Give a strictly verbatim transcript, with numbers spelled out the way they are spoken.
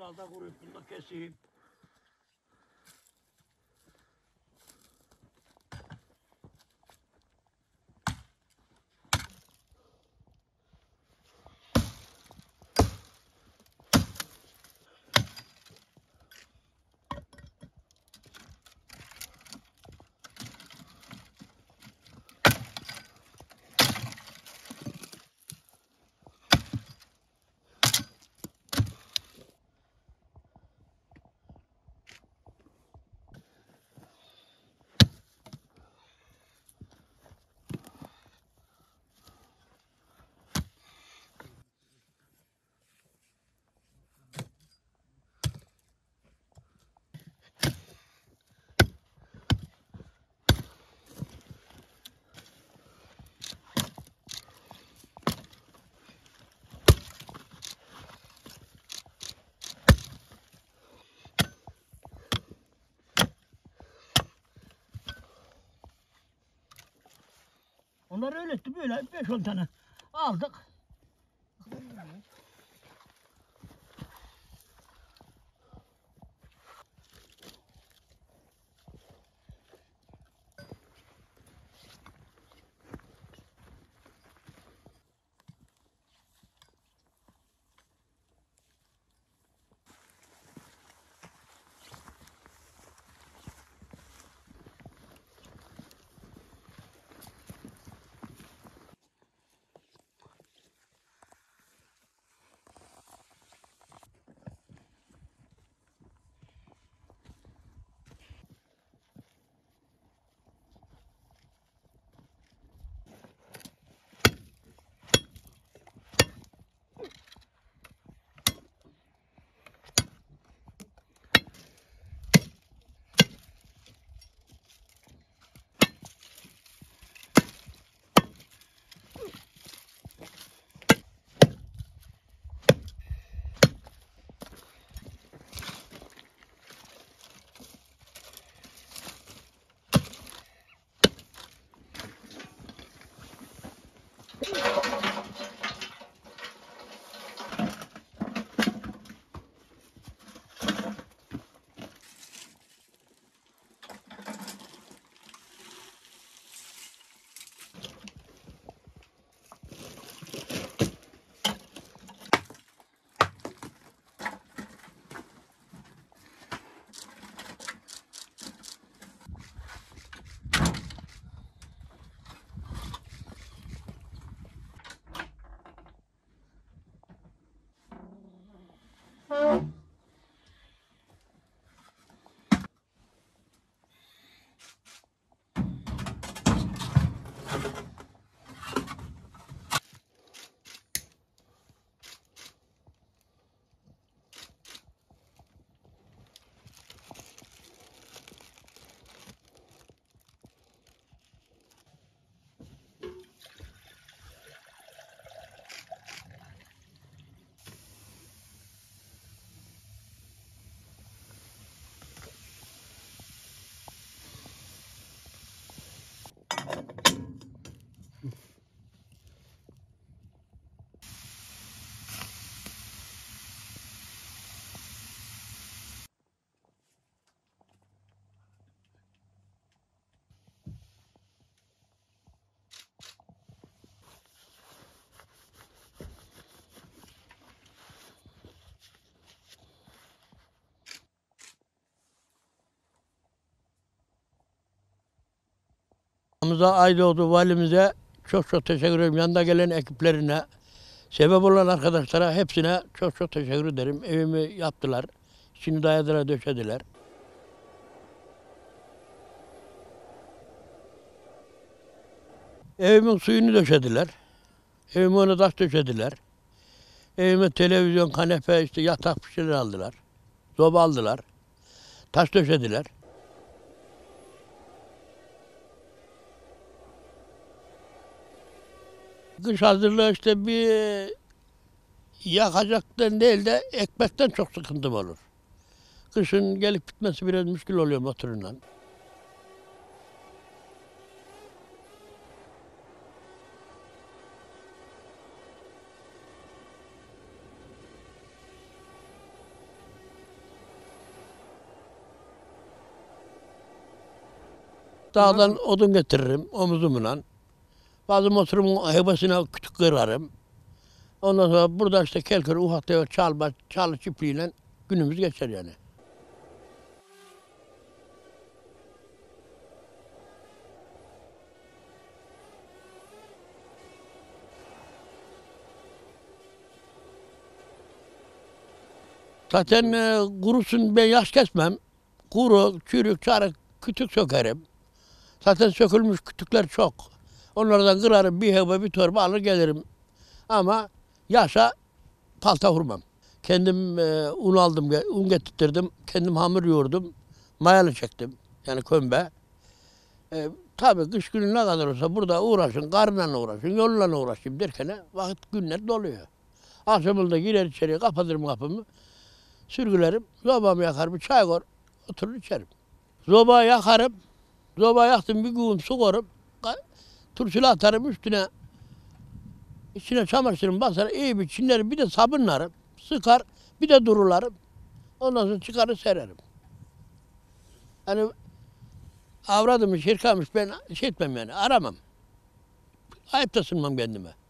Dalda kuruyup bunu da keseyim. Onları öyle etti böyle beş on tane aldık. Hamza Aydoğdu valimize çok çok teşekkür ederim. Yanında gelen ekiplerine, sebep olan arkadaşlara hepsine çok çok teşekkür ederim. Evimi yaptılar. İçini dayadılar, döşediler. Evimin suyunu döşediler. Evime onu taş döşediler. Evime televizyon, kanepe, işte yatak bir şeyler aldılar. Zoba aldılar. Taş döşediler. Kış hazırlığı işte bir yakacaktan değil de ekmekten çok sıkıntım olur. Kışın gelip gitmesi biraz müşkül oluyor motorundan. Dağdan odun getiririm omuzumla. Bazı motorumun hebesine kütük kırarım. Ondan sonra burada işte kelkır, ufak tefek çalma, çalı çiftliğiyle günümüz geçer yani. Zaten e, kurusun ben yaş kesmem. Kuru, çürük, çarık, kütük sökerim. Zaten sökülmüş kütükler çok. Onlardan kırarım bir hebe bir torba alır gelirim. Ama yaşa palta vurmam. Kendim e, un aldım, un getirttirdim. Kendim hamur yoğurdum. Mayalı çektim. Yani kömbe. E, tabii kış günü ne kadar olsa burada uğraşın, karnla uğraşın, yolla uğraşayım derken vakit günler doluyor. Akşamında girer içeriye kapatırım kapımı. Sürgülerim, zobamı yakarım, çay koyar, oturur içerim. Zobayı yakarım, zobayı yaktım bir güğüm su koyarım, turşulu atarım üstüne, içine çamaşırımı basarım, iyi bir çinlerim, bir de sabunlarım, sıkar, bir de durularım. Ondan sonra çıkarır sererim. Yani avradımı, şirkamış ben şey etmem yani, aramam. Ayıp da sunmam kendime.